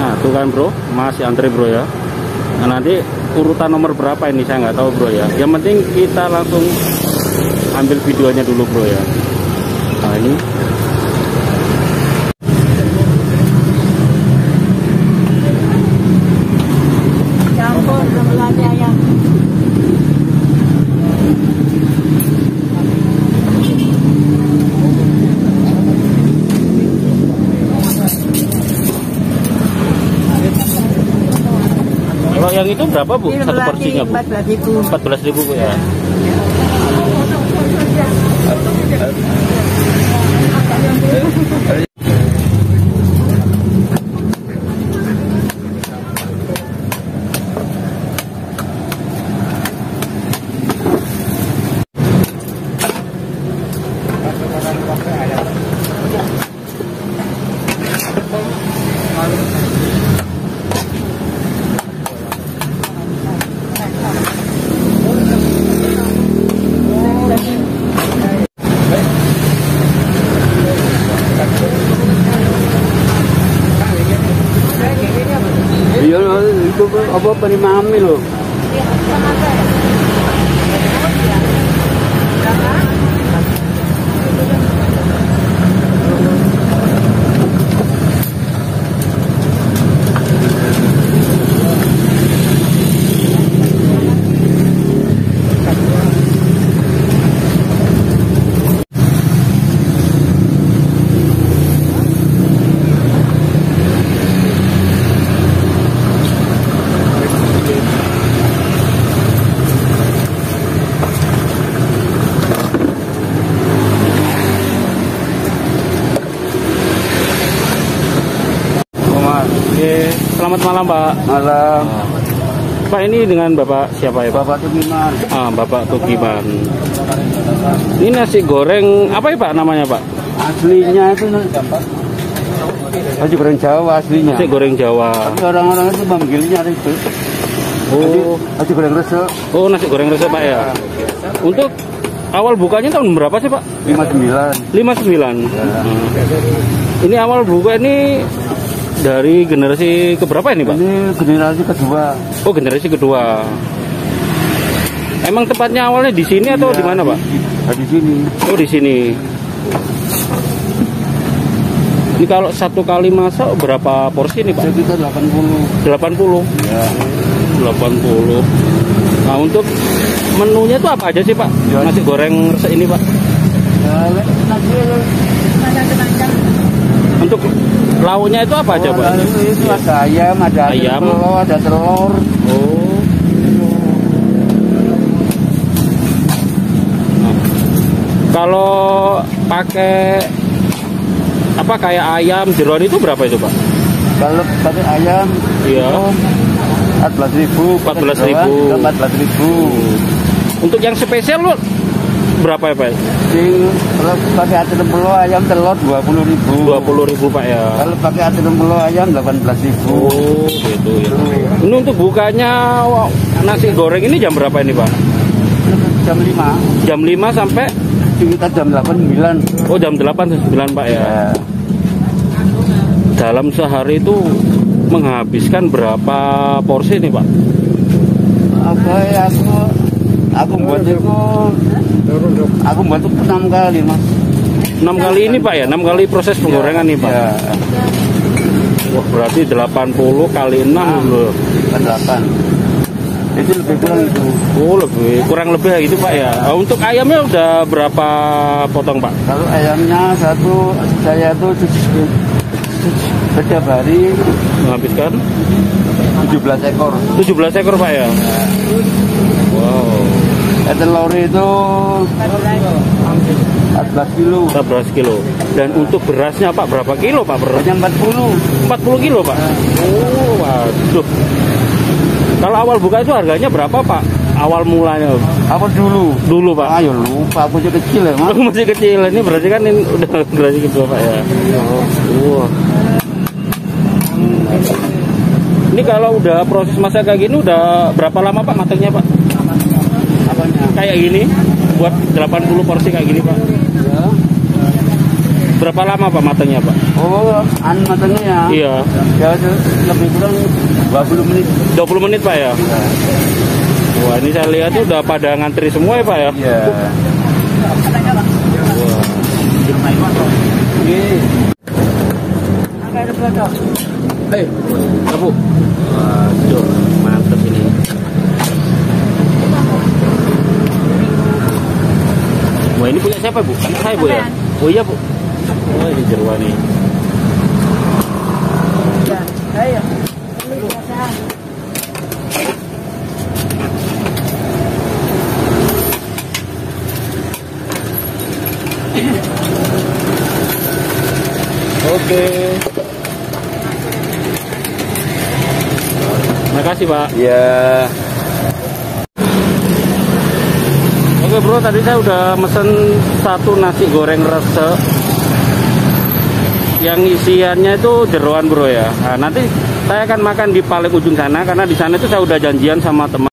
Nah tuh kan bro, masih antri bro ya. Nah nanti urutan nomor berapa ini saya nggak tahu bro ya. Yang penting kita langsung ambil videonya dulu bro ya. Nah ini campur sebelahnya ayam. kalau yang itu berapa bu? Satu porsinya bu? 14.000 bu ya. Iya itu apa penimami loh. Selamat malam Pak. Malam. Pak ini dengan Bapak siapa ya Pak? Bapak Tugiman. Bapak Tugiman. Ini nasi goreng apa ya Pak namanya Pak? Aslinya itu nasi goreng Jawa aslinya. Nasi goreng Jawa. Tapi orang-orang itu memanggilnya itu. Oh, nasi goreng resep. Oh, nasi goreng resep Pak ya. Untuk awal bukanya tahun berapa sih Pak? 59. 59. Ya. Ini awal buka ini dari generasi keberapa ini Pak? Ini generasi kedua. Oh, generasi kedua. Emang tempatnya awalnya di sini atau di mana Pak? Di sini. Oh, di sini. Ini kalau satu kali masak berapa porsi nih Pak? Sekitar 80. 80. Ya. 80. Nah, untuk menunya itu apa aja sih Pak? Ya. Nasi goreng resep ini Pak? Ya, Untuk lauknya itu apa aja Pak? Itu ada ayam, ada telur, ada telur. Oh. Nah, kalau pakai apa kayak ayam jeroan itu berapa itu Pak? Kalau pakai ayam, iya. 14.000. 14.000. 14.000. Untuk yang spesial lu berapa ya Pak? Kalau pakai ati telur ayam telur 20.000. 20.000 Pak ya. Kalau pakai ati telur ayam 18.000. Oh, gitu ya. Ini untuk bukanya nasi goreng ini jam berapa ini Pak? Jam 5. Jam 5 sampai Sekitar jam 8, 9. oh jam 8 9 Pak ya. Ya. Dalam sehari itu menghabiskan berapa porsi nih Pak? Apa ya aku buat itu aku buat itu 6 kali Mas. 6 kali ini Pak ya, 6 kali proses penggorengan nih Pak. Ya. Wah berarti 80 kali 6 loh. 8. Itu lebih kurang itu. Oh kurang lebih gitu Pak ya. Untuk ayamnya udah berapa potong Pak? Kalau ayamnya satu saya tuh setiap hari Menghabiskan 17 ekor. 17 ekor Pak ya. Wow. Telur itu 14 kilo. 14 kilo. Dan untuk berasnya Pak berapa kilo Pak? Berasnya 40. 40 kilo Pak. Oh waduh. Kalau awal buka itu harganya berapa Pak? Awal mulanya? Apa dulu? Dulu Pak. Ayo lupa, aku masih kecil ya Mas. Masih kecil. Ini berarti kan ini udah generasi kedua Pak ya. Wah. Ini kalau udah proses masak kayak gini udah berapa lama Pak matangnya Pak? Apanya? Kayak gini buat 80 porsi kayak gini Pak. Ya. Berapa lama Pak matangnya Pak? Oh, matangnya ya? Iya. Ya lebih kurang 20 menit. 20 menit Pak ya? Wah, ini saya lihat udah pada ngantri semua ya Pak ya? Iya. Hei, Bu. Waduh, mantep ini. Wah, ini punya siapa Bu? Anak saya Bu ya? Oh iya Bu. Oh ini jeruan nih. Ayo. Oke. Makasih Pak. Ya. Oke bro, tadi saya udah mesen satu nasi goreng resep yang isiannya itu jeroan bro ya. Nah, nanti saya akan makan di paling ujung sana karena di sana itu saya udah janjian sama teman.